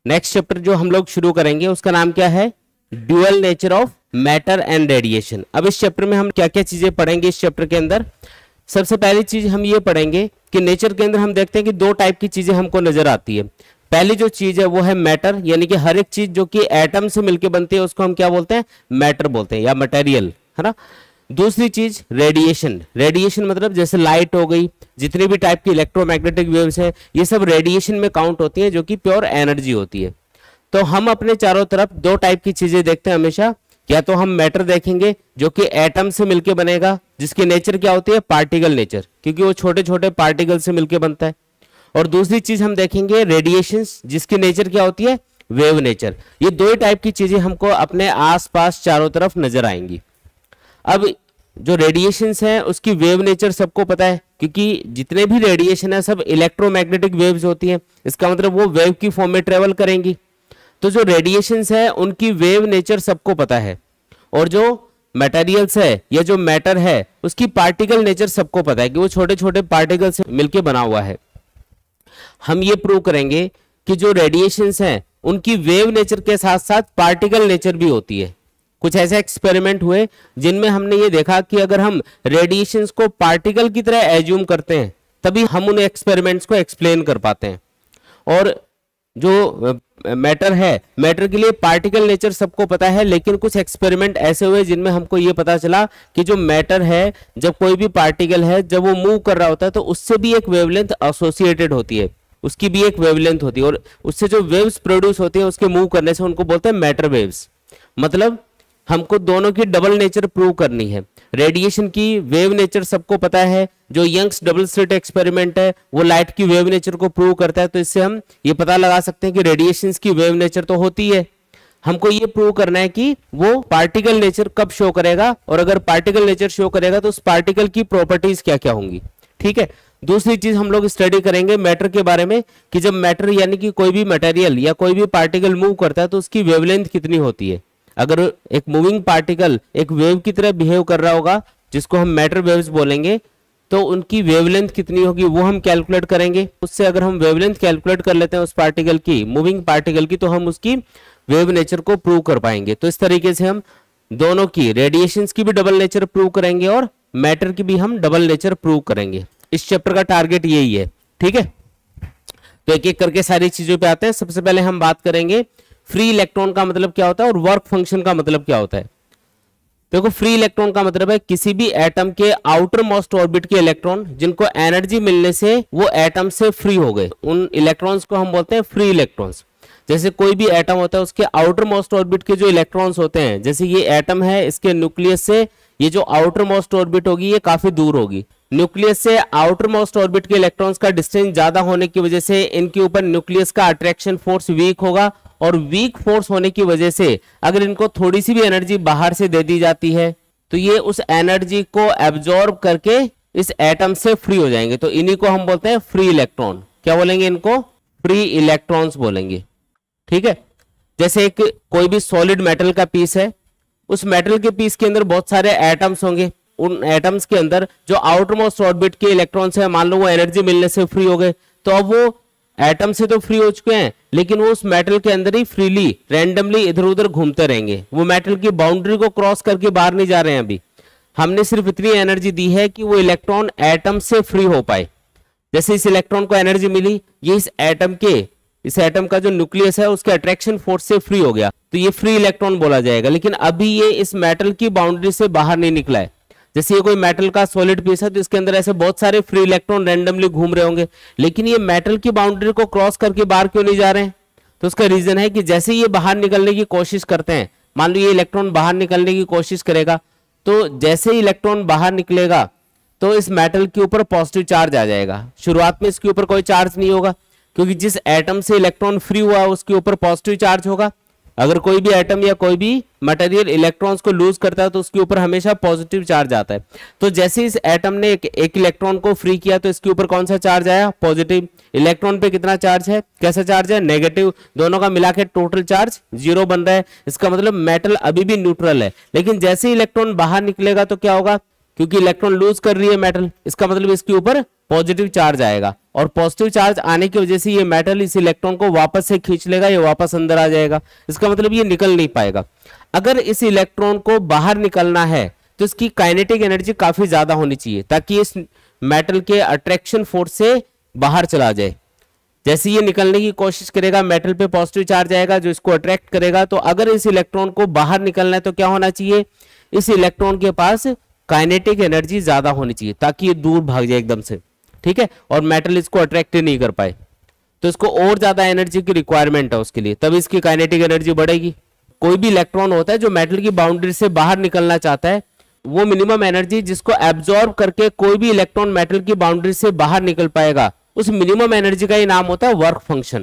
Next chapter जो हम लोग शुरू करेंगे उसका नाम क्या है, dual nature of matter and radiation. अब इस चैप्टर में हम क्या क्या चीजें पढ़ेंगे इस चैप्टर के अंदर। सबसे पहली चीज हम ये पढ़ेंगे कि नेचर के अंदर हम देखते हैं कि दो टाइप की चीजें हमको नजर आती है। पहली जो चीज है वो है मैटर, यानी कि हर एक चीज जो कि एटम से मिलकर बनती है उसको हम क्या बोलते हैं, मैटर बोलते हैं या मटेरियल, है ना। दूसरी चीज रेडिएशन। रेडिएशन मतलब जैसे लाइट हो गई, जितने भी टाइप की इलेक्ट्रोमैग्नेटिक वेव्स है, ये सब रेडिएशन में काउंट होती है जो कि प्योर एनर्जी होती है। तो हम अपने चारों तरफ दो टाइप की चीजें देखते हैं हमेशा। या तो हम मैटर देखेंगे जो कि एटम से मिलके बनेगा, जिसकी नेचर क्या होती है, पार्टिकल नेचर, क्योंकि वो छोटे छोटे पार्टिकल से मिलके बनता है। और दूसरी चीज हम देखेंगे रेडिएशंस, जिसकी नेचर क्या होती है, वेव नेचर। ये दो ही टाइप की चीजें हमको अपने आसपास चारों तरफ नजर आएंगी। अब जो रेडिएशंस हैं उसकी वेव नेचर सबको पता है, क्योंकि जितने भी रेडिएशन है सब इलेक्ट्रोमैग्नेटिक वेव्स होती हैं। इसका मतलब वो वेव की फॉर्म में ट्रेवल करेंगी। तो जो रेडिएशंस है उनकी वेव नेचर सबको पता है, और जो मटेरियल्स है या जो मैटर है उसकी पार्टिकल नेचर सबको पता है कि वो छोटे छोटे पार्टिकल से मिलके बना हुआ है। हम ये प्रूव करेंगे कि जो रेडिएशंस हैं उनकी वेव नेचर के साथ साथ पार्टिकल नेचर भी होती है। कुछ ऐसे एक्सपेरिमेंट हुए जिनमें हमने ये देखा कि अगर हम रेडिएशंस को पार्टिकल की तरह एज्यूम करते हैं तभी हम उन एक्सपेरिमेंट्स को एक्सप्लेन कर पाते हैं। और जो मैटर है, मैटर के लिए पार्टिकल नेचर सबको पता है, लेकिन कुछ एक्सपेरिमेंट ऐसे हुए जिनमें हमको ये पता चला कि जो मैटर है, जब कोई भी पार्टिकल है जब वो मूव कर रहा होता है तो उससे भी एक वेवलेंथ एसोसिएटेड होती है, उसकी भी एक वेवलेंथ होती है, और उससे जो वेव्स प्रोड्यूस होती है उसके मूव करने से उनको बोलते हैं मैटर वेव्स। मतलब हमको दोनों की डबल नेचर प्रूव करनी है। रेडिएशन की वेव नेचर सबको पता है, जो यंग्स डबल स्लिट एक्सपेरिमेंट है वो लाइट की वेव नेचर को प्रूव करता है। तो इससे हम ये पता लगा सकते हैं कि रेडिएशंस की वेव नेचर तो होती है, हमको ये प्रूव करना है कि वो पार्टिकल नेचर कब शो करेगा, और अगर पार्टिकल नेचर शो करेगा तो उस पार्टिकल की प्रॉपर्टीज क्या क्या होंगी। ठीक है। दूसरी चीज हम लोग स्टडी करेंगे मैटर के बारे में कि जब मैटर यानी कि कोई भी मटेरियल या कोई भी पार्टिकल मूव करता है तो उसकी वेवलेंथ कितनी होती है। अगर एक मूविंग पार्टिकल एक वेव की तरह बिहेव कर रहा होगा, जिसको हम मैटर वेव्स बोलेंगे, तो उनकी वेवलेंथ कितनी होगी वो हम कैलकुलेट करेंगे। उससे अगर हम वेवलेंथ कैलकुलेट कर लेते हैं उस पार्टिकल की, मूविंग पार्टिकल की, तो हम उसकी वेव नेचर को प्रूव कर पाएंगे। तो इस तरीके से हम दोनों की, रेडिएशंस की भी डबल नेचर प्रूव करेंगे और मैटर की भी हम डबल नेचर प्रूव करेंगे। इस चैप्टर का टारगेट यही है। ठीक है। तो एक एक करके सारी चीजों पे आते हैं। सबसे पहले हम बात करेंगे फ्री इलेक्ट्रॉन का मतलब क्या होता है और वर्क फंक्शन का मतलब क्या होता है। देखो, फ्री इलेक्ट्रॉन का मतलब है किसी भी एटम के आउटर मोस्ट ऑर्बिट के इलेक्ट्रॉन जिनको एनर्जी मिलने से वो एटम से फ्री हो गए, उन इलेक्ट्रॉन्स को हम बोलते हैं फ्री इलेक्ट्रॉन्स। जैसे कोई भी एटम होता है उसके आउटर मोस्ट ऑर्बिट के जो इलेक्ट्रॉन्स होते हैं, जैसे ये एटम है, इसके न्यूक्लियस से ये जो आउटर मोस्ट ऑर्बिट होगी ये काफी दूर होगी। न्यूक्लियस से आउटर मोस्ट ऑर्बिट के इलेक्ट्रॉन्स का डिस्टेंस ज्यादा होने की वजह से इनके ऊपर न्यूक्लियस का अट्रैक्शन फोर्स वीक होगा, और वीक फोर्स होने की वजह से अगर इनको थोड़ी सी भी एनर्जी बाहर से दे दी जाती है तो ये उस एनर्जी को एब्जॉर्ब करके इस एटम से फ्री हो जाएंगे। तो इन्हीं को हम बोलते हैं फ्री इलेक्ट्रॉन। क्या बोलेंगे इनको? फ्री इलेक्ट्रॉन्स बोलेंगे। ठीक है। जैसे एक कोई भी सॉलिड मेटल का पीस है, उस मेटल के पीस के अंदर बहुत सारे एटम्स होंगे। उन एटम्स के अंदर जो आउटर मोस्ट ऑर्बिट के इलेक्ट्रॉन्स है, मान लो वो एनर्जी मिलने से फ्री हो गए, तो अब वो एटम से तो फ्री हो चुके हैं, लेकिन वो उस मेटल के अंदर ही फ्रीली रैंडमली इधर उधर घूमते रहेंगे। वो मेटल की बाउंड्री को क्रॉस करके बाहर नहीं जा रहे हैं। अभी हमने सिर्फ इतनी एनर्जी दी है कि वो इलेक्ट्रॉन एटम से फ्री हो पाए। जैसे इस इलेक्ट्रॉन को एनर्जी मिली, ये इस एटम का जो न्यूक्लियस है उसके अट्रैक्शन फोर्स से फ्री हो गया, तो ये फ्री इलेक्ट्रॉन बोला जाएगा। लेकिन अभी ये इस मेटल की बाउंड्री से बाहर नहीं निकला है। जैसे ये कोई मेटल का सॉलिड पीस है तो इसके अंदर ऐसे बहुत सारे फ्री इलेक्ट्रॉन रैंडमली घूम रहे होंगे, लेकिन ये मेटल की बाउंड्री को क्रॉस करके बाहर क्यों नहीं जा रहे हैं? तो उसका रीजन है कि जैसे ये बाहर निकलने की कोशिश करते हैं, मान लो ये इलेक्ट्रॉन बाहर निकलने की कोशिश करेगा, तो जैसे ही इलेक्ट्रॉन बाहर निकलेगा तो इस मेटल के ऊपर पॉजिटिव चार्ज आ जाएगा। शुरुआत में इसके ऊपर कोई चार्ज नहीं होगा, क्योंकि जिस एटम से इलेक्ट्रॉन फ्री हुआ उसके ऊपर पॉजिटिव चार्ज होगा। अगर कोई भी एटम या कोई भी मटेरियल इलेक्ट्रॉन्स को लूज करता है तो उसके ऊपर हमेशा पॉजिटिव चार्ज आता है। तो जैसे इस एटम ने एक इलेक्ट्रॉन को फ्री किया तो इसके ऊपर कौन सा चार्ज आया? पॉजिटिव। इलेक्ट्रॉन पे कितना चार्ज है? कैसा चार्ज है? नेगेटिव। दोनों का मिला के टोटल चार्ज 0 बन रहा है। इसका मतलब मेटल अभी भी न्यूट्रल है। लेकिन जैसे इलेक्ट्रॉन बाहर निकलेगा तो क्या होगा? क्योंकि इलेक्ट्रॉन लूज कर रही है मेटल, इसका मतलब इसके ऊपर पॉजिटिव चार्ज आएगा, और पॉजिटिव चार्ज आने की वजह से ये मेटल इस इलेक्ट्रॉन को वापस से खींच लेगा, ये वापस अंदर आ जाएगा। इसका मतलब ये निकल नहीं पाएगा। अगर इस इलेक्ट्रॉन को बाहर निकलना है तो इसकी काइनेटिक एनर्जी काफी ज्यादा होनी चाहिए ताकि इस मेटल के अट्रैक्शन फोर्स से बाहर चला जाए। जैसे ये निकलने की कोशिश करेगा, मेटल पे पॉजिटिव चार्ज आएगा जो इसको अट्रैक्ट करेगा। तो अगर इस इलेक्ट्रॉन को बाहर निकलना है तो क्या होना चाहिए, इस इलेक्ट्रॉन के पास काइनेटिक एनर्जी ज्यादा होनी चाहिए ताकि ये दूर भाग जाए एकदम से, ठीक है, और मेटल इसको अट्रैक्ट नहीं कर पाए। तो इसको और ज्यादा एनर्जी की रिक्वायरमेंट है उसके लिए, तब इसकी काइनेटिक एनर्जी बढ़ेगी। कोई भी इलेक्ट्रॉन होता है जो मेटल की बाउंड्री से बाहर निकलना चाहता है, वो मिनिमम एनर्जी जिसको एब्जॉर्ब करके कोई भी इलेक्ट्रॉन मेटल की बाउंड्री से बाहर निकल पाएगा, उस मिनिमम एनर्जी का ही नाम होता है वर्क फंक्शन।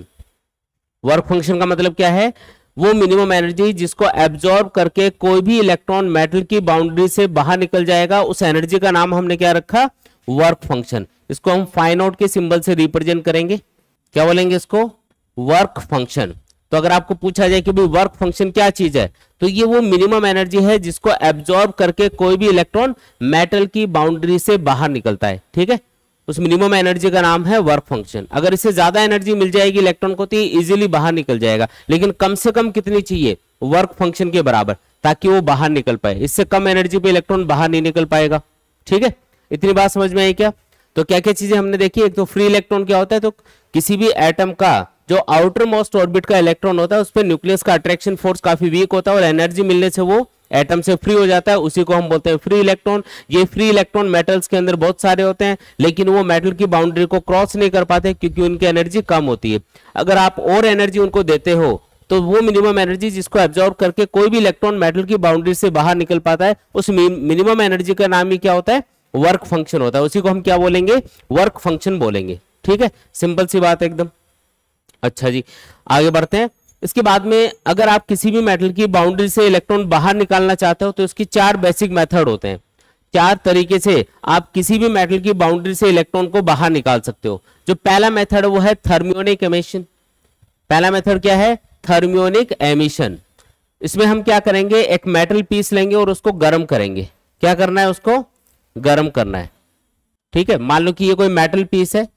वर्क फंक्शन का मतलब क्या है, वो मिनिमम एनर्जी जिसको एब्जॉर्ब करके कोई भी इलेक्ट्रॉन मेटल की बाउंड्री से बाहर निकल जाएगा, उस एनर्जी का नाम हमने क्या रखा, वर्क फंक्शन। इसको हम फाइ नॉट के सिंबल से रिप्रेजेंट करेंगे, क्या बोलेंगे इसको, वर्क फंक्शन। तो अगर आपको पूछा जाए कि भाई वर्क फंक्शन क्या चीज है, तो ये वो मिनिमम एनर्जी है जिसको एब्जॉर्ब करके कोई भी इलेक्ट्रॉन मेटल की बाउंड्री से बाहर निकलता है, ठीक है, उस मिनिमम एनर्जी का नाम है वर्क फंक्शन। अगर इससे ज्यादा एनर्जी मिल जाएगी इलेक्ट्रॉन को तो ये इजीली बाहर निकल जाएगा, लेकिन कम से कम कितनी चाहिए, वर्क फंक्शन के बराबर, ताकि वो बाहर निकल पाए। इससे कम एनर्जी पे इलेक्ट्रॉन बाहर नहीं निकल पाएगा, ठीक है। इतनी बात समझ में आई क्या? तो क्या क्या चीजें हमने देखी, एक तो फ्री इलेक्ट्रॉन क्या होता है, तो किसी भी एटम का जो आउटर मोस्ट ऑर्बिट का इलेक्ट्रॉन होता है उस पर न्यूक्लियस का अट्रैक्शन फोर्स काफी वीक होता है और एनर्जी मिलने से वो एटम से फ्री हो जाता है, उसी को हम बोलते हैं फ्री इलेक्ट्रॉन। ये फ्री इलेक्ट्रॉन मेटल्स के अंदर बहुत सारे होते हैं, लेकिन वो मेटल की बाउंड्री को क्रॉस नहीं कर पाते क्योंकि उनकी एनर्जी कम होती है। अगर आप और एनर्जी उनको देते हो तो वो मिनिमम एनर्जी जिसको एब्जॉर्ब करके कोई भी इलेक्ट्रॉन मेटल की बाउंड्री से बाहर निकल पाता है, उस मिनिमम एनर्जी का नाम ही क्या होता है, वर्क फंक्शन होता है। उसी को हम क्या बोलेंगे, वर्क फंक्शन बोलेंगे, ठीक है। सिंपल सी बात है एकदम। अच्छा जी, आगे बढ़ते हैं। इसके बाद में अगर आप किसी भी मेटल की बाउंड्री से इलेक्ट्रॉन बाहर निकालना चाहते हो तो इसकी 4 बेसिक मेथड होते हैं। 4 तरीके से आप किसी भी मेटल की बाउंड्री से इलेक्ट्रॉन को बाहर निकाल सकते हो। जो पहला मेथड है वो है थर्मियोनिक एमिशन। पहला मेथड क्या है, थर्मियोनिक एमिशन। इसमें हम क्या करेंगे, एक मेटल पीस लेंगे और उसको गर्म करेंगे। क्या करना है, उसको गर्म करना है, ठीक है। मान लो कि ये कोई मेटल पीस है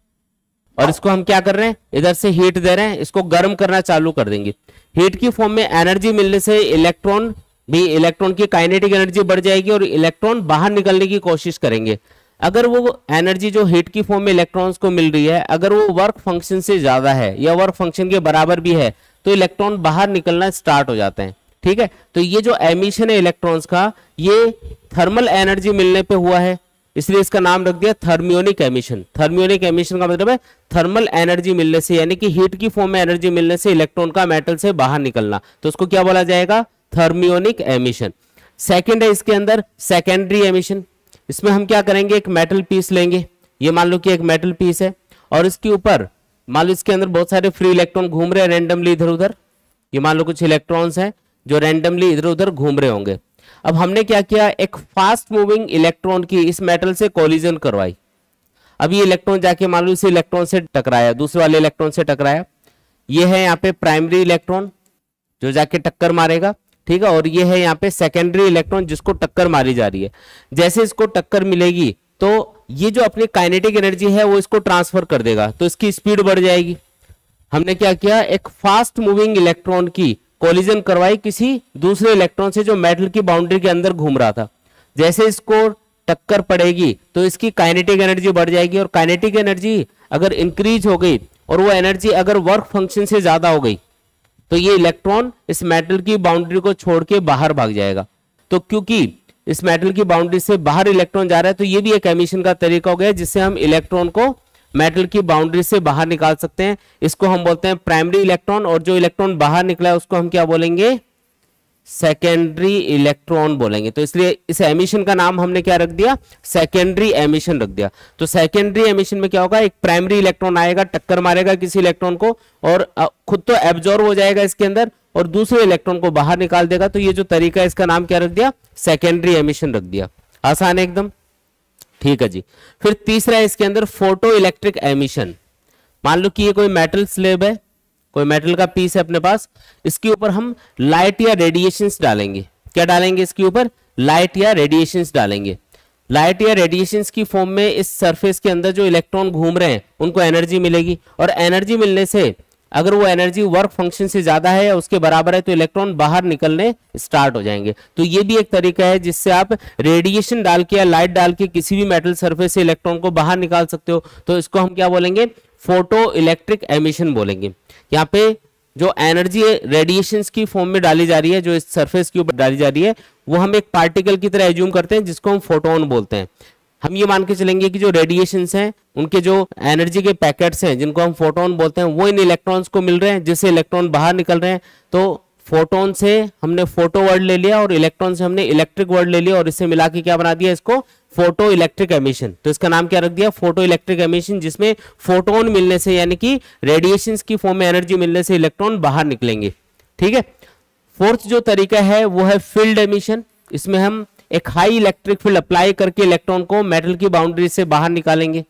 और इसको हम क्या कर रहे हैं, इधर से हीट दे रहे हैं, इसको गर्म करना चालू कर देंगे। हीट की फॉर्म में एनर्जी मिलने से इलेक्ट्रॉन की काइनेटिक एनर्जी बढ़ जाएगी और इलेक्ट्रॉन बाहर निकलने की कोशिश करेंगे। अगर वो एनर्जी जो हीट की फॉर्म में इलेक्ट्रॉन्स को मिल रही है, अगर वो वर्क फंक्शन से ज्यादा है या वर्क फंक्शन के बराबर भी है, तो इलेक्ट्रॉन बाहर निकलना स्टार्ट हो जाते हैं, ठीक है। तो ये जो एमिशन है इलेक्ट्रॉन्स का, ये थर्मल एनर्जी मिलने पे हुआ है, इसलिए इसका नाम रख दिया थर्मियोनिक एमिशन। थर्मियोनिक एमिशन का मतलब है थर्मल एनर्जी मिलने से, यानी कि हीट की फॉर्म में एनर्जी मिलने से इलेक्ट्रॉन का मेटल से बाहर निकलना, तो उसको क्या बोला जाएगा, थर्मियोनिक एमिशन। सेकंड है इसके अंदर सेकेंडरी एमिशन। इसमें हम क्या करेंगे, एक मेटल पीस लेंगे, ये मान लो कि एक मेटल पीस है और इसके ऊपर मान लो इसके अंदर बहुत सारे फ्री इलेक्ट्रॉन घूम रहे हैं रैंडमली इधर उधर। ये मान लो कुछ इलेक्ट्रॉन्स हैं जो रैंडमली इधर उधर घूम रहे होंगे। अब हमने क्या किया, एक फास्ट मूविंग इलेक्ट्रॉन की इस मेटल से कोलिजन करवाई। अब ये इलेक्ट्रॉन जाके मान लो इस इलेक्ट्रॉन से टकराया, दूसरे वाले इलेक्ट्रॉन से टकराया। ये है यहाँ पे प्राइमरी इलेक्ट्रॉन जो जाके टक्कर मारेगा, ठीक है, और ये है यहाँ पे सेकेंडरी इलेक्ट्रॉन जिसको टक्कर मारी जा रही है। जैसे इसको टक्कर मिलेगी तो ये जो अपनी काइनेटिक एनर्जी है वो इसको ट्रांसफर कर देगा, तो इसकी स्पीड बढ़ जाएगी। हमने क्या किया, एक फास्ट मूविंग इलेक्ट्रॉन की कोलिजन करवाई किसी दूसरे इलेक्ट्रॉन से जो मेटल की बाउंड्री के अंदर घूम रहा था। जैसे इसको टक्कर पड़ेगी तो इसकी काइनेटिक एनर्जी बढ़ जाएगी, और काइनेटिक एनर्जी अगर इंक्रीज हो गई और वो एनर्जी अगर वर्क फंक्शन से ज्यादा हो गई तो ये इलेक्ट्रॉन इस मेटल की बाउंड्री को छोड़ के बाहर भाग जाएगा। तो क्योंकि इस मेटल की बाउंड्री से बाहर इलेक्ट्रॉन जा रहा है, तो ये भी एक एमिशन का तरीका हो गया जिससे हम इलेक्ट्रॉन को मेटल की बाउंड्री से बाहर निकाल सकते हैं। इसको हम बोलते हैं प्राइमरी इलेक्ट्रॉन, और जो इलेक्ट्रॉन बाहर निकला है उसको हम क्या बोलेंगे, सेकेंडरी इलेक्ट्रॉन बोलेंगे। तो इसलिए इस एमिशन का नाम हमने क्या रख दिया, सेकेंडरी एमिशन रख दिया। तो सेकेंडरी एमिशन में क्या होगा, एक प्राइमरी इलेक्ट्रॉन आएगा, टक्कर मारेगा किसी इलेक्ट्रॉन को और खुद तो एब्जॉर्ब हो जाएगा इसके अंदर और दूसरे इलेक्ट्रॉन को बाहर निकाल देगा। तो ये जो तरीका है इसका नाम क्या रख दिया, सेकेंडरी एमिशन रख दिया। आसान है एकदम, ठीक है जी। फिर तीसरा है इसके अंदर फोटो इलेक्ट्रिक एमिशन। मान लो कि ये कोई मेटल स्लेब है, कोई मेटल का पीस है अपने पास, इसके ऊपर हम लाइट या रेडिएशंस डालेंगे। क्या डालेंगे इसके ऊपर, लाइट या रेडिएशंस डालेंगे। लाइट या रेडिएशंस की फॉर्म में इस सरफेस के अंदर जो इलेक्ट्रॉन घूम रहे हैं उनको एनर्जी मिलेगी, और एनर्जी मिलने से अगर वो एनर्जी वर्क फंक्शन से ज्यादा है या उसके बराबर है तो इलेक्ट्रॉन बाहर निकलने स्टार्ट हो जाएंगे। तो ये भी एक तरीका है जिससे आप रेडिएशन डाल के या लाइट डाल के किसी भी मेटल सरफेस से इलेक्ट्रॉन को बाहर निकाल सकते हो। तो इसको हम क्या बोलेंगे, फोटो इलेक्ट्रिक एमिशन बोलेंगे। यहाँ पे जो एनर्जी रेडिएशंस की फॉर्म में डाली जा रही है, जो इस सरफेस के ऊपर डाली जा रही है, वो हम एक पार्टिकल की तरह एज्यूम करते हैं जिसको हम फोटोन बोलते हैं। हम ये मान के चलेंगे कि जो रेडिएशंस हैं उनके जो एनर्जी के पैकेट्स हैं जिनको हम फोटोन बोलते हैं वो इन इलेक्ट्रॉन्स को मिल रहे हैं, जिससे इलेक्ट्रॉन बाहर निकल रहे हैं। तो फोटोन से हमने फोटो वर्ड ले लिया और इलेक्ट्रॉन से हमने इलेक्ट्रिक वर्ड ले लिया और इससे मिला के क्या बना दिया, इसको फोटो इलेक्ट्रिक एमिशन। तो इसका नाम क्या रख दिया, फोटो इलेक्ट्रिक एमिशन, जिसमें फोटोन मिलने से यानी कि रेडिएशंस की फॉर्म में एनर्जी मिलने से इलेक्ट्रॉन बाहर निकलेंगे। ठीक है। फोर्थ जो तरीका है वो है फील्ड एमिशन। इसमें हम एक हाई इलेक्ट्रिक फील्ड अप्लाई करके इलेक्ट्रॉन को मेटल की बाउंड्री से बाहर निकालेंगे।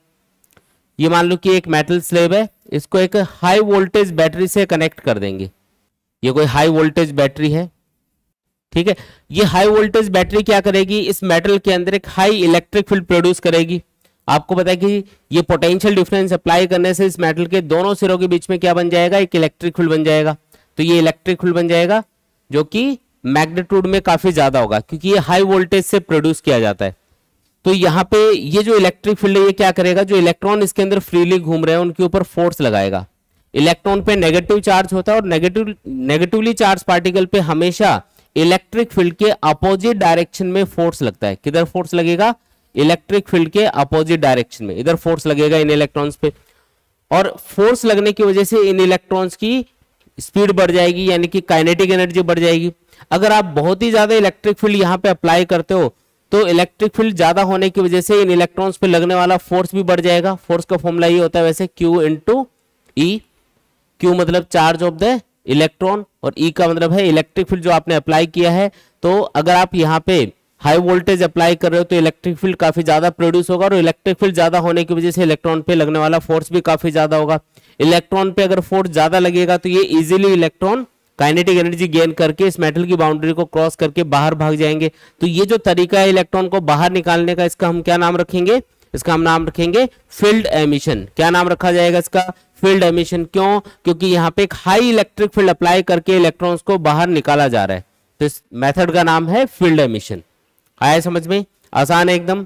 ये मान लो कि एक मेटल स्लेब है, इसको एक हाई वोल्टेज बैटरी से कनेक्ट कर देंगे। ये कोई हाई वोल्टेज बैटरी है, ठीक है। ये हाई वोल्टेज बैटरी क्या करेगी, इस मेटल के अंदर एक हाई इलेक्ट्रिक फील्ड प्रोड्यूस करेगी। आपको पता है कि ये पोटेंशियल डिफरेंस अप्लाई करने से इस मेटल के दोनों सिरों के बीच में क्या बन जाएगा, एक इलेक्ट्रिक फील्ड बन जाएगा। तो ये इलेक्ट्रिक फील्ड बन जाएगा जो कि मैग्नीट्यूड में काफी ज्यादा होगा, क्योंकि ये हाई वोल्टेज से प्रोड्यूस किया जाता है। तो यहाँ पे ये जो इलेक्ट्रिक फील्ड है ये क्या करेगा, जो इलेक्ट्रॉन इसके अंदर फ्रीली घूम रहे हैं उनके ऊपर फोर्स लगाएगा। इलेक्ट्रॉन पे नेगेटिव चार्ज होता है और नेगेटिवली चार्ज पार्टिकल पे हमेशा इलेक्ट्रिक फील्ड के अपोजिट डायरेक्शन में फोर्स लगता है। किधर फोर्स लगेगा, इलेक्ट्रिक फील्ड के अपोजिट डायरेक्शन में, इधर फोर्स लगेगा इन इलेक्ट्रॉन्स पे। और फोर्स लगने की वजह से इन इलेक्ट्रॉन्स की स्पीड बढ़ जाएगी, यानी कि काइनेटिक एनर्जी बढ़ जाएगी। अगर आप बहुत ही ज्यादा इलेक्ट्रिक फील्ड यहाँ पे अप्लाई करते हो तो इलेक्ट्रिक फील्ड ज्यादा होने की वजह से इन इलेक्ट्रॉन्स पे लगने वाला फोर्स भी बढ़ जाएगा। फोर्स का फॉर्मूला ये होता है वैसे Q इंटू ई। Q मतलब चार्ज ऑफ द इलेक्ट्रॉन और E का मतलब है इलेक्ट्रिक फील्ड जो आपने अप्लाई किया है। तो अगर आप यहाँ पे हाई वोल्टेज अप्लाई कर रहे हो तो इलेक्ट्रिक फील्ड काफी ज्यादा प्रोड्यूस होगा और इलेक्ट्रिक फील्ड ज्यादा होने की वजह से इलेक्ट्रॉन पे लगने वाला फोर्स भी काफी ज्यादा होगा। इलेक्ट्रॉन पे अगर फोर्स ज्यादा लगेगा तो ये easily electron kinetic energy gain करके इस मेटल की बाउंड्री को क्रॉस करके बाहर भाग जाएंगे। तो ये जो तरीका है इलेक्ट्रॉन को बाहर निकालने का, इसका हम क्या नाम रखेंगे, इसका हम नाम रखेंगे फील्ड एमिशन। क्या नाम रखा जाएगा इसका, फील्ड एमिशन। क्यों, क्योंकि यहाँ पे एक हाई इलेक्ट्रिक फील्ड अप्लाई करके इलेक्ट्रॉन्स को बाहर निकाला जा रहा है। तो इस मेथड का नाम है फील्ड एमिशन। आया समझ में, आसान है एकदम,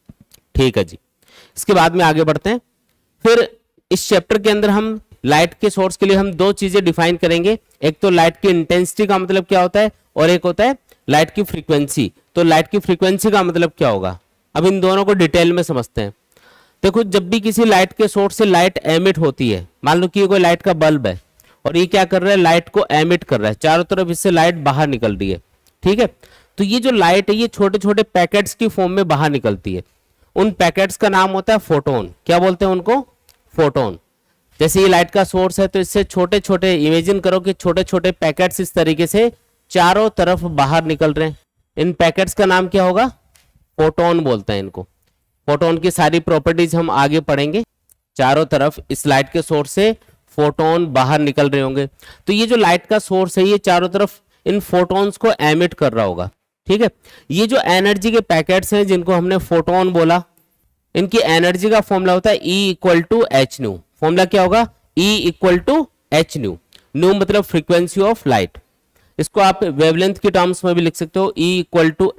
ठीक है जी। इसके बाद में आगे बढ़ते हैं। फिर इस चैप्टर के अंदर हम लाइट के सोर्स के लिए हम दो चीजें डिफाइन करेंगे। एक तो लाइट की इंटेंसिटी का मतलब क्या होता है और एक होता है लाइट की फ्रीक्वेंसी। तो लाइट की फ्रीक्वेंसी का मतलब क्या होगा, अब इन दोनों को डिटेल में समझते हैं। देखो, जब भी किसी लाइट के सोर्स से लाइट एमिट होती है, मान लो कि ये कोई लाइट का बल्ब है और ये क्या कर रहा है, लाइट को एमिट कर रहा है, चारों तरफ इससे लाइट बाहर निकल रही है, ठीक है। तो ये जो लाइट है ये छोटे छोटे पैकेट्स की फॉर्म में बाहर निकलती है। उन पैकेट्स का नाम होता है फोटोन। क्या बोलते हैं उनको, फोटोन। जैसे ये लाइट का सोर्स है तो इससे छोटे छोटे, इमेजिन करो कि छोटे छोटे पैकेट्स इस तरीके से चारों तरफ बाहर निकल रहे हैं। इन पैकेट्स का नाम क्या होगा, फोटोन बोलते हैं इनको। फोटोन की सारी प्रॉपर्टीज हम आगे पढ़ेंगे। चारों तरफ इस लाइट के सोर्स से फोटोन बाहर निकल रहे होंगे। तो ये जो लाइट का सोर्स है ये चारों तरफ इन फोटोन्स को एमिट कर रहा होगा, ठीक है। ये जो एनर्जी के पैकेट्स हैं जिनको हमने फोटोन बोला, इनकी एनर्जी का फॉर्मूला होता है E = h²। फॉर्मूला क्या होगा, E = h²। न्यू मतलब फ्रीक्वेंसी ऑफ लाइट। इसको आप वेवलेंथ के टर्म्स में भी लिख सकते हो, E =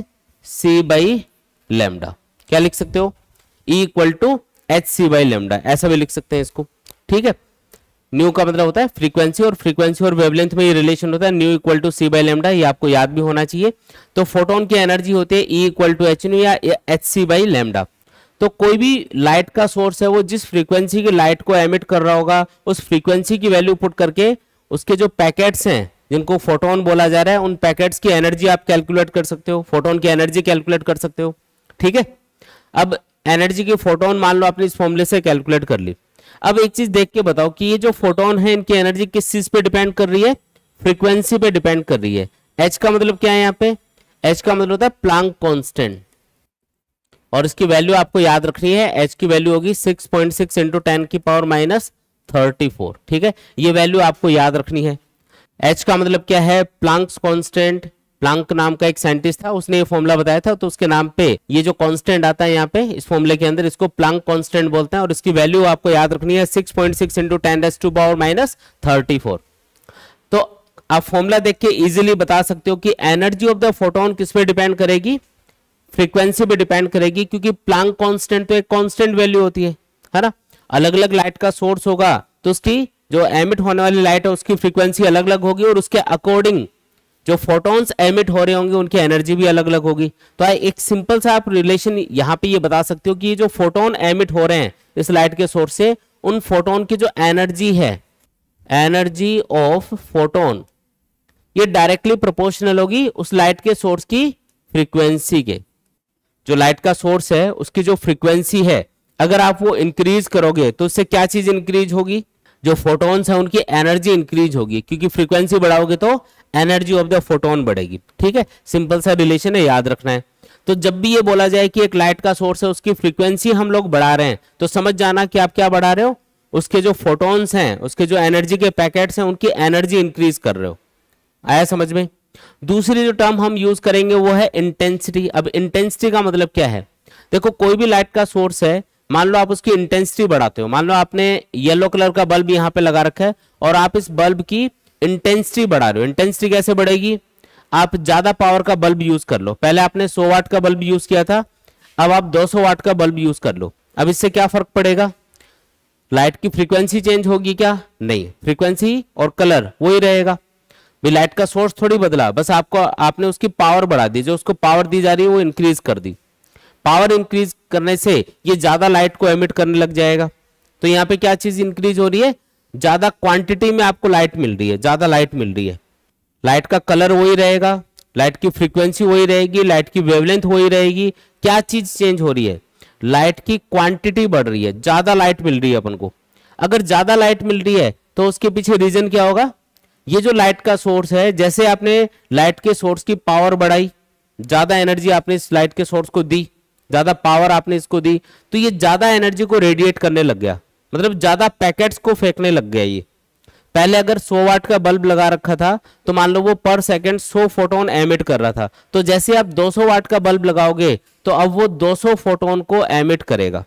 hc/λ। क्या लिख सकते हो, E = hc/λ, ऐसा भी लिख सकते हैं इसको, ठीक है। न्यू का मतलब होता है फ्रीक्वेंसी और फ्रीक्वेंसी और वेवलेंथ में ये रिलेशन होता है, न्यू = c/λ। ये आपको याद भी होना चाहिए। तो फोटोन की एनर्जी होती है E = hν या hc/λ। तो कोई भी लाइट का सोर्स है वो जिस फ्रीक्वेंसी की लाइट को एमिट कर रहा होगा उस फ्रीक्वेंसी की वैल्यू पुट करके उसके जो पैकेट्स हैं जिनको फोटोन बोला जा रहा है उन पैकेट्स की एनर्जी आप कैलकुलेट कर सकते हो, फोटोन की एनर्जी कैलकुलेट कर सकते हो, ठीक है। अब एनर्जी की फोटोन मान लो आपने इस फॉर्मूले से कैलकुलेट कर ली। अब एक चीज देख के बताओ कि ये जो फोटोन है इनकी एनर्जी किस चीज पे डिपेंड कर रही है, फ्रीक्वेंसी पे डिपेंड कर रही है। H का मतलब क्या है, यहाँ पे H का मतलब होता है प्लांक कांस्टेंट और इसकी वैल्यू आपको याद रखनी है। H की वैल्यू होगी 6.6 × 10⁻34, ठीक है। ये वैल्यू आपको याद रखनी है। H का मतलब क्या है, प्लांक्स कांस्टेंट। प्लांक नाम का एक साइंटिस्ट था, उसने ये फॉर्मूला बताया था, तो उसके नाम पे ये जो कांस्टेंट आता है यहाँ पे इस फॉर्मूले के अंदर, इसको प्लांक कांस्टेंट बोलते हैं। और इसकी वैल्यू आपको याद रखनी है 6.6 × 10⁻⁻34। तो आप फॉर्मूला देख के इजीली बता सकते हो कि एनर्जी ऑफ द फोटोन किस पे डिपेंड करेगी, फ्रीक्वेंसी पे डिपेंड करेगी, क्योंकि प्लांक कांस्टेंट तो एक कांस्टेंट वैल्यू होती है ना। अलग अलग लाइट का सोर्स होगा तो उसकी जो एमिट होने वाली लाइट है उसकी फ्रीक्वेंसी अलग अलग होगी, और उसके अकॉर्डिंग जो फोटॉन्स एमिट हो रहे होंगे उनकी एनर्जी भी अलग अलग होगी। तो एक सिंपल सा आप रिलेशन यहाँ पे ये बता सकते हो कि ये जो फोटोन एमिट हो रहे हैं इस लाइट के सोर्स से, उन फोटोन की जो एनर्जी है, एनर्जी ऑफ फोटोन, ये डायरेक्टली प्रोपोर्शनल होगी उस लाइट के सोर्स की फ्रीक्वेंसी के। जो लाइट का सोर्स है उसकी जो फ्रीक्वेंसी है, अगर आप वो इंक्रीज करोगे तो उससे क्या चीज इंक्रीज होगी, जो फोटॉन्स हैं उनकी एनर्जी इंक्रीज होगी, क्योंकि फ्रीक्वेंसी बढ़ाओगे तो एनर्जी ऑफ द फोटोन बढ़ेगी। ठीक है, सिंपल सा रिलेशन है, याद रखना है। तो जब भी ये बोला जाए कि एक लाइट का सोर्स है उसकी फ्रीक्वेंसी हम लोग बढ़ा रहे हैं, तो समझ जाना कि आप क्या बढ़ा रहे हो, उसके जो फोटॉन्स हैं, उसके जो एनर्जी के पैकेट्स हैं, उनकी एनर्जी इंक्रीज कर रहे हो। आया समझ में? दूसरी जो टर्म हम यूज करेंगे वो है इंटेंसिटी। अब इंटेंसिटी का मतलब क्या है, देखो कोई भी लाइट का सोर्स है, मान लो आप उसकी इंटेंसिटी बढ़ाते हो, मान लो आपने येलो कलर का बल्ब यहाँ पे लगा रखा है और आप इस बल्ब की इंटेंसिटी बढ़ा रहे हो। इंटेंसिटी कैसे बढ़ेगी, आप ज्यादा पावर का बल्ब यूज कर लो। पहले आपने 100 वाट का बल्ब यूज किया था, अब आप 200 वाट का बल्ब यूज कर लो। अब इससे क्या फर्क पड़ेगा, लाइट की फ्रीक्वेंसी चेंज होगी क्या? नहीं, फ्रीक्वेंसी और कलर वही रहेगा। लाइट का सोर्स थोड़ी बदला, बस आपने उसकी पावर बढ़ा दी, जो उसको पावर दी जा रही है वो इंक्रीज कर दी। पावर इंक्रीज करने से ये ज्यादा लाइट को एमिट करने लग जाएगा। तो यहाँ पे क्या चीज इंक्रीज हो रही है, ज्यादा क्वांटिटी में आपको लाइट मिल रही है, ज्यादा लाइट मिल रही है। लाइट का कलर वही रहेगा, लाइट की फ्रीक्वेंसी वही रहेगी, लाइट की वेवलेंथ वही रहेगी। क्या चीज चेंज हो रही है, लाइट की क्वांटिटी बढ़ रही है, ज्यादा लाइट मिल रही है अपन को। अगर ज्यादा लाइट मिल रही है तो उसके पीछे रीजन क्या होगा, ये जो लाइट का सोर्स है, जैसे आपने लाइट के सोर्स की पावर बढ़ाई, ज्यादा एनर्जी आपने इस लाइट के सोर्स को दी, ज्यादा पावर आपने इसको दी, तो ये ज्यादा एनर्जी को रेडिएट करने लग गया, मतलब ज्यादा पैकेट्स को फेंकने लग गया। ये पहले अगर 100 वाट का बल्ब लगा रखा था तो मान लो वो पर सेकंड 100 फोटोन एमिट कर रहा था, तो जैसे आप 200 वाट का बल्ब लगाओगे तो अब वो 200 फोटोन को एमिट करेगा।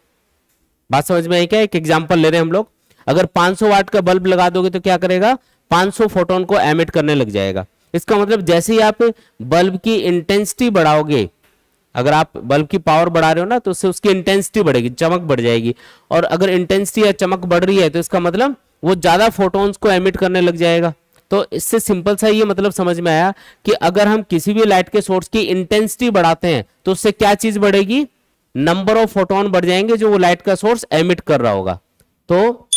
बात समझ में आई क्या? एक एग्जांपल ले रहे हैं हम लोग, अगर 500 वाट का बल्ब लगा दोगे तो क्या करेगा, 500 फोटोन को एमिट करने लग जाएगा। इसका मतलब जैसे ही आप बल्ब की इंटेंसिटी बढ़ाओगे, अगर आप बल्ब की पावर बढ़ा रहे हो ना, तो उससे उसकी इंटेंसिटी बढ़ेगी, चमक बढ़ जाएगी। और अगर इंटेंसिटी या चमक बढ़ रही है तो इसका मतलब वो ज्यादा फोटोन्स को एमिट करने लग जाएगा। तो इससे सिंपल सा ये मतलब समझ में आया कि अगर हम किसी भी लाइट के सोर्स की इंटेंसिटी बढ़ाते हैं तो उससे क्या चीज बढ़ेगी, नंबर ऑफ फोटोन बढ़ जाएंगे जो वो लाइट का सोर्स एमिट कर रहा होगा। तो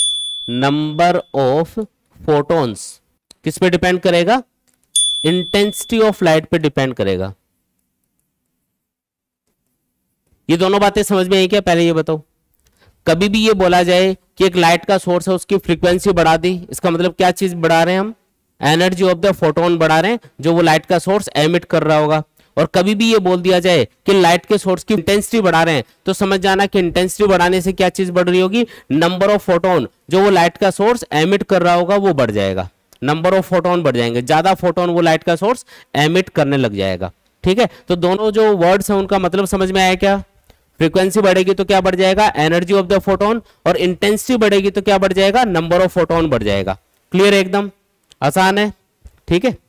नंबर ऑफ फोटॉन्स किस पे डिपेंड करेगा, इंटेंसिटी ऑफ लाइट पे डिपेंड करेगा। ये दोनों बातें समझ में आई क्या? पहले ये बताओ, कभी भी ये बोला जाए कि एक लाइट का सोर्स है उसकी फ्रीक्वेंसी बढ़ा दी, इसका मतलब क्या चीज बढ़ा रहे हैं हम, एनर्जी ऑफ द फोटोन बढ़ा रहे हैं जो वो लाइट का सोर्स एमिट कर रहा होगा। और कभी भी ये बोल दिया जाए कि लाइट के सोर्स की इंटेंसिटी बढ़ा रहे हैं तो समझ जाना कि इंटेंसिटी बढ़ाने से क्या चीज बढ़ रही होगी, नंबर ऑफ फोटोन जो वो लाइट का सोर्स एमिट कर रहा होगा वो बढ़ जाएगा, नंबर ऑफ फोटोन बढ़ जाएंगे, ज्यादा फोटोन वो लाइट का सोर्स एमिट करने लग जाएगा। ठीक है, तो दोनों जो वर्ड्स हैं उनका मतलब समझ में आया क्या? फ्रीक्वेंसी बढ़ेगी तो क्या बढ़ जाएगा, एनर्जी ऑफ द फोटोन, और इंटेंसिटी बढ़ेगी तो क्या बढ़ जाएगा, नंबर ऑफ फोटोन बढ़ जाएगा। क्लियर है? एकदम आसान है। ठीक है।